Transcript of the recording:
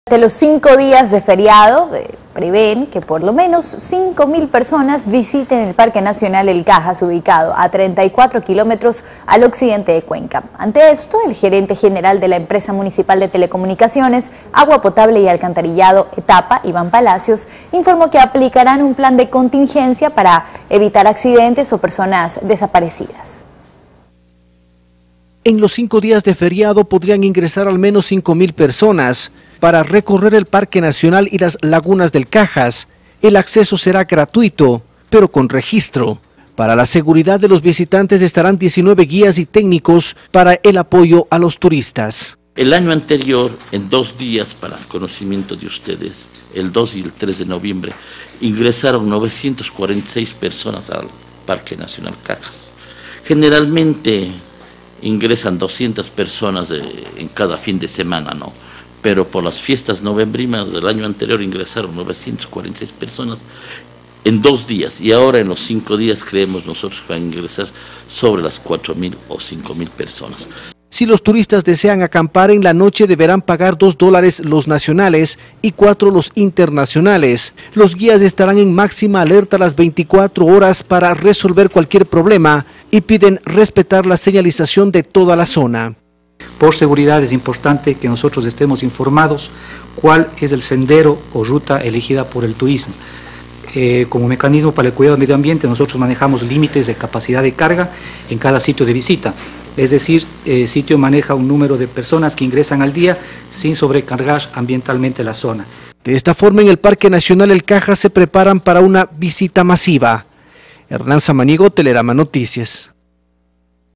Durante los 5 días de feriado, prevén que por lo menos 5.000 personas visiten el Parque Nacional El Cajas, ubicado a 34 kilómetros al occidente de Cuenca. Ante esto, el gerente general de la empresa municipal de telecomunicaciones, agua potable y alcantarillado Etapa, Iván Palacios, informó que aplicarán un plan de contingencia para evitar accidentes o personas desaparecidas. En los 5 días de feriado podrían ingresar al menos 5.000 personas para recorrer el Parque Nacional y las lagunas del Cajas. El acceso será gratuito, pero con registro. Para la seguridad de los visitantes estarán 19 guías y técnicos para el apoyo a los turistas. El año anterior, en 2 días, para conocimiento de ustedes, el 2 y el 3 de noviembre, ingresaron 946 personas al Parque Nacional Cajas. Generalmente ingresan 200 personas en cada fin de semana, ¿no? Pero por las fiestas novembrinas del año anterior ingresaron 946 personas en 2 días, y ahora en los 5 días creemos nosotros que van a ingresar sobre las 4.000 o 5.000 personas. Si los turistas desean acampar en la noche, deberán pagar $2 los nacionales y 4 los internacionales. Los guías estarán en máxima alerta las 24 horas para resolver cualquier problema y piden respetar la señalización de toda la zona. Por seguridad es importante que nosotros estemos informados cuál es el sendero o ruta elegida por el turismo. Como mecanismo para el cuidado del medio ambiente, nosotros manejamos límites de capacidad de carga en cada sitio de visita. Es decir, el sitio maneja un número de personas que ingresan al día sin sobrecargar ambientalmente la zona. De esta forma, en el Parque Nacional El Cajas se preparan para una visita masiva. Hernán Samaniego, Telerama Noticias.